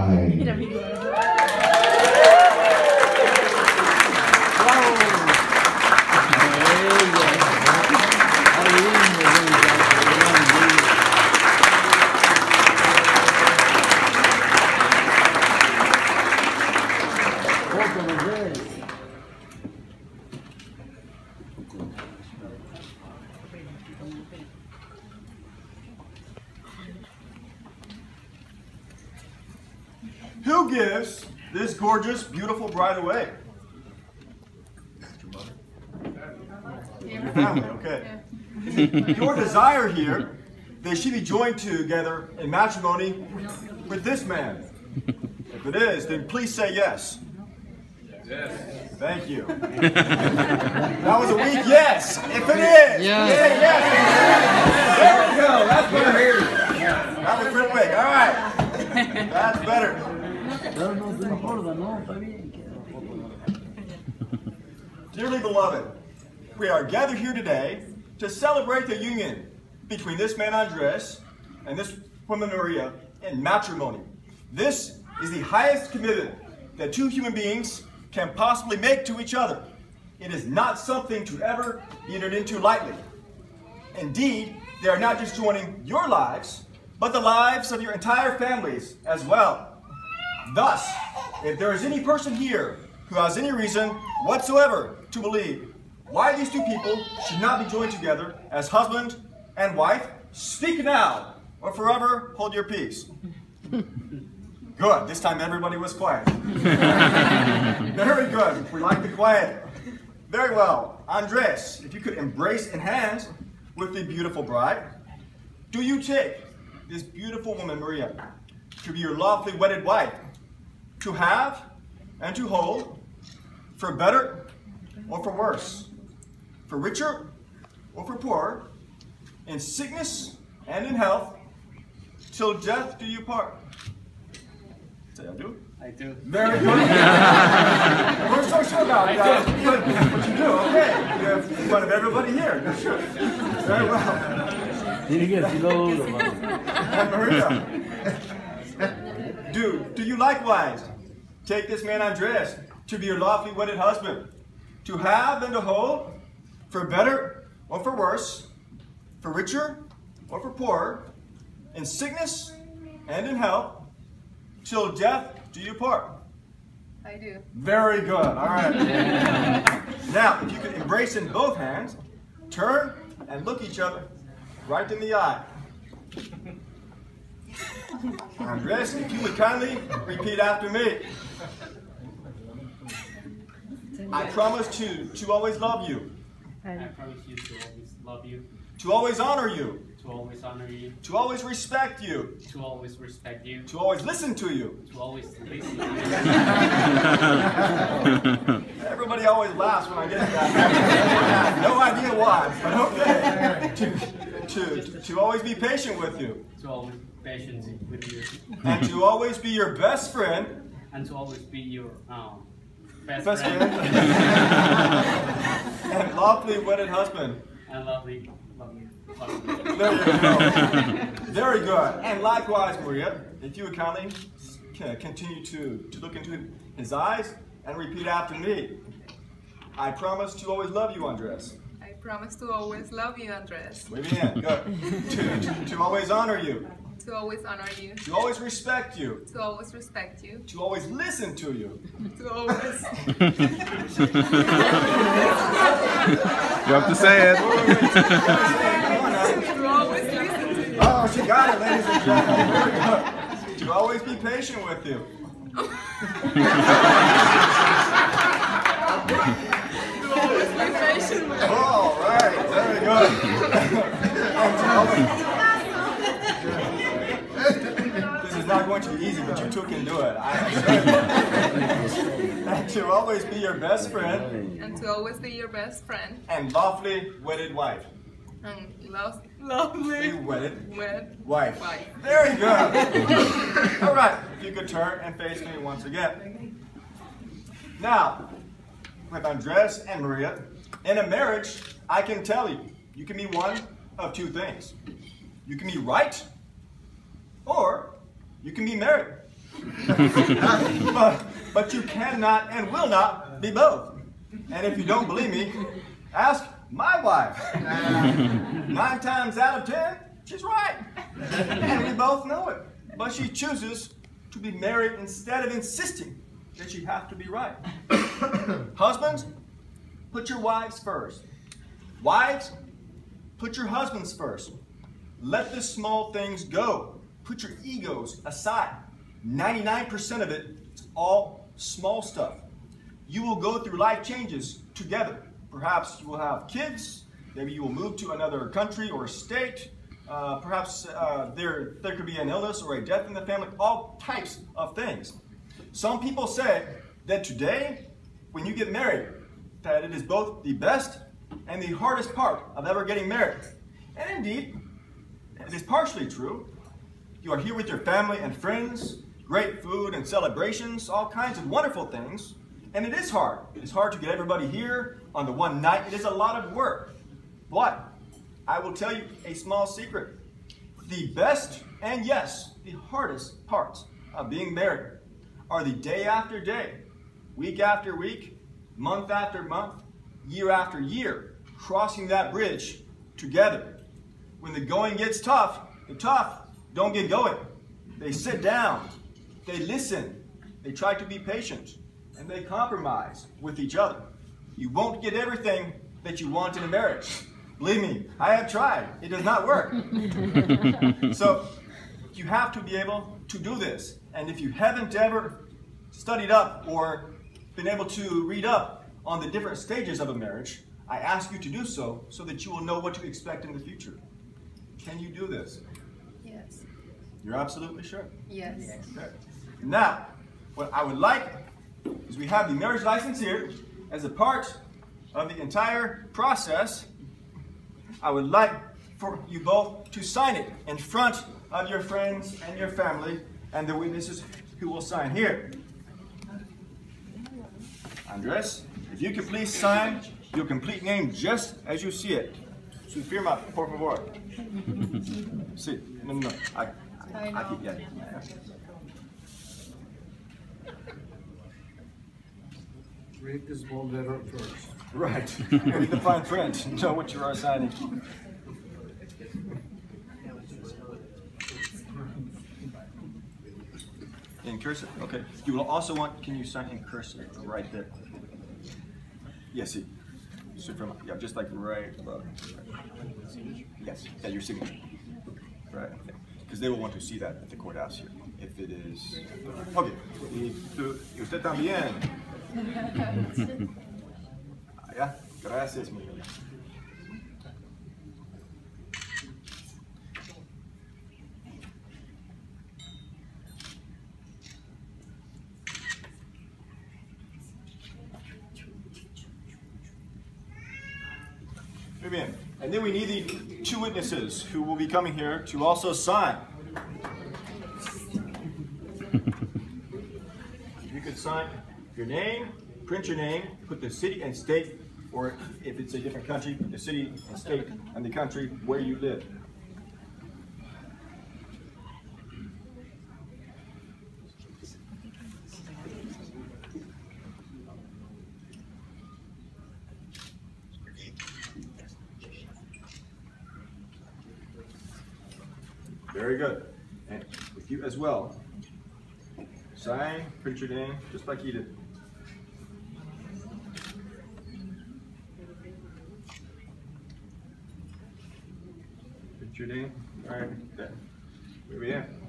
Who gives this gorgeous, beautiful bride away? Your mother? Your family, okay. Is it your desire here that she be joined together in matrimony with this man? If it is, then please say yes. Yes. Thank you. That was a weak yes. If it is, yes. Say yes. There we go. That's what I'm hearing. That was real quick. All right. That's better. Dearly beloved, we are gathered here today to celebrate the union between this man Andres and this woman Maria in matrimony. This is the highest commitment that two human beings can possibly make to each other. It is not something to ever be entered into lightly. Indeed, they are not just joining your lives, but the lives of your entire families as well. Thus, if there is any person here who has any reason whatsoever to believe why these two people should not be joined together as husband and wife, speak now or forever hold your peace. Good. This time everybody was quiet. Very good. We like the quiet. Very well. Andres, if you could embrace in hands with the beautiful bride, do you take this beautiful woman, Maria, to be your lawfully wedded wife, to have and to hold, for better or for worse, for richer or for poorer, in sickness and in health, till death do you part? Say, I do? I do. Very good. We're so sure about that. But you do, okay. You're in front of everybody here. You're sure. Very well. And Maria, do you likewise take this man Andres to be your lawfully wedded husband, to have and to hold, for better or for worse, for richer or for poorer, in sickness and in health, till death do you part? I do. Very good. All right. Now, if you could embrace in both hands, turn and look each other right in the eye. Andres, if you would kindly repeat after me. I promise to always love you. I promise you to always love you. To always honor you. To always honor you. To always respect you. To always respect you. To always listen to you. To always listen to you. Everybody always laughs when I get that. No idea why, but okay. To always be patient with you. To always be patient with you. And to always be your best friend. And to always be your best friend. And lawfully wedded husband. And lovely. There you go. Very good. And likewise, Maria, if you would kindly continue to look into his eyes and repeat after me. I promise to always love you, Andres. I promise to always love you, Andres. Wave your hand. Good. To always honor you. To always honor you. To always respect you. To always respect you. To always listen to you. To always. You have to say it. To always listen to you. Oh, she got it, ladies and gentlemen. To always be patient with you. To always be patient with you. All right, very good. This is not going to be easy, but you two can do it. And to always be your best friend. And to always be your best friend. And lawfully wedded wife. And lovely wedded wife. Very good. All right, if you could turn and face me once again. Now, with Andres and Maria, in a marriage, I can tell you, you can be one of two things. You can be right, or you can be married. but you cannot and will not be both. And if you don't believe me, ask my wife. 9 times out of 10, she's right. And we both know it. But she chooses to be married instead of insisting that you have to be right. Husbands, put your wives first. Wives, put your husbands first. Let the small things go. Put your egos aside. 99% of it is all small stuff. You will go through life changes together. Perhaps you will have kids. Maybe you will move to another country or state. Perhaps there could be an illness or a death in the family. All types of things. Some people say that today, when you get married, that it is both the best and the hardest part of ever getting married. And indeed, it is partially true. You are here with your family and friends, great food and celebrations, all kinds of wonderful things. And it is hard. It is hard to get everybody here on the one night. It is a lot of work. But I will tell you a small secret. The best and yes, the hardest parts of being married are the day after day, week after week, month after month, year after year, crossing that bridge together. When the going gets tough, the tough don't get going. They sit down, they listen, they try to be patient, and they compromise with each other. You won't get everything that you want in a marriage. Believe me, I have tried. It does not work. So you have to be able to do this. And if you haven't ever studied up or been able to read up on the different stages of a marriage, I ask you to do so that you will know what to expect in the future. Can you do this? Yes. You're absolutely sure? Yes. Okay. Now, what I would like is we have the marriage license here as a part of the entire process. I would like for you both to sign it in front of your friends and your family and the witnesses who will sign here. Andres, if you could please sign your complete name just as you see it. Su firma, por favor. Sí, no. Aquí, yeah. Read the small letter first. Right. Read the fine print. Know what you are signing. In cursive? Okay. You will also want, can you sign in cursive right there? Yes, see. Yeah, just like right above. Yes, yeah, your signature. Right. Because they will want to see that at the courthouse here. If it is. Okay. Y usted también. Ya, gracias, mi vida. Muy bien. And then we need the 2 witnesses who will be coming here to also sign. You could sign your name, print your name, put the city and state, or if it's a different country, put the city and state and the country where you live. Very good. And with you as well. Sign, print your name, just like you did. Print your name, right there. Where we at?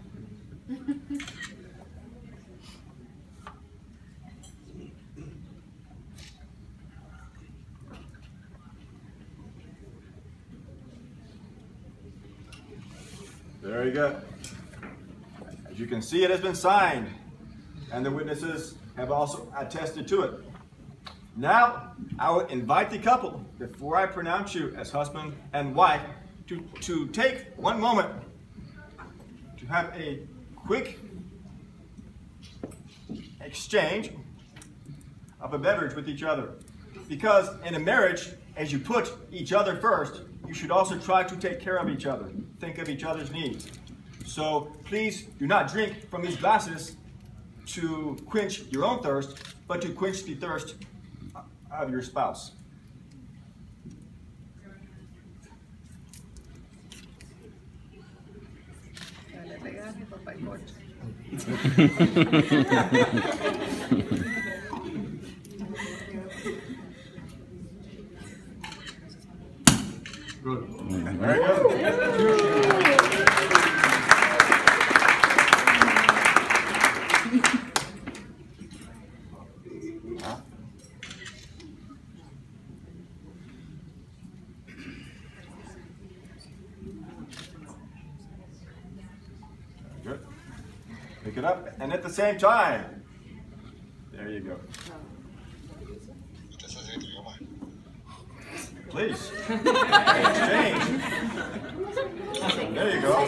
Very good. As you can see, it has been signed, and the witnesses have also attested to it. Now, I would invite the couple, before I pronounce you as husband and wife, to take one moment to have a quick exchange of a beverage with each other. Because in a marriage, as you put each other first, you should also try to take care of each other. Think of each other's needs. So please do not drink from these glasses to quench your own thirst, but to quench the thirst of your spouse. Good. Very good. Good. Pick it up, and at the same time, there you go. Please. Exchange. There you go.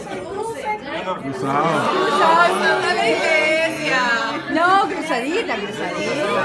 No, cruzadita, cruzadita.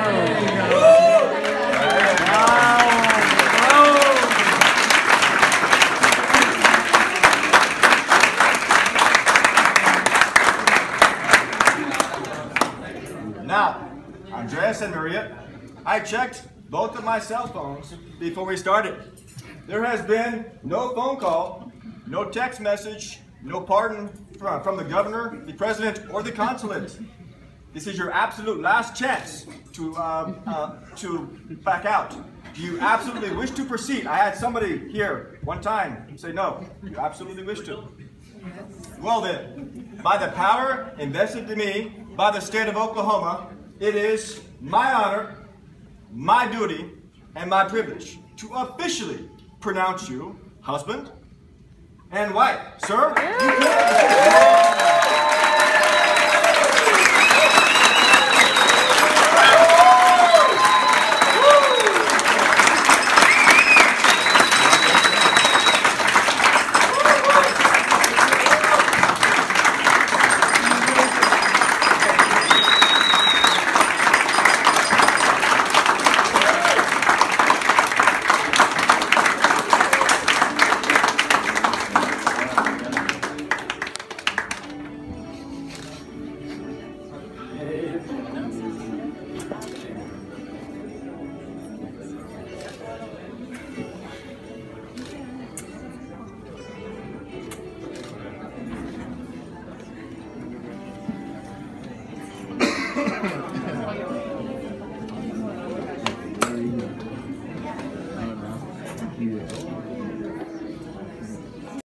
Now, Andreas and Maria, I checked both of my cell phones before we started. There has been no phone call, no text message, no pardon from the governor, the president, or the consulate. This is your absolute last chance to back out. Do you absolutely wish to proceed? I had somebody here one time say no. You absolutely wish to. Well then, by the power invested to me by the state of Oklahoma, it is my honor, my duty, and my privilege to officially pronounce you husband and wife. Sir, you can.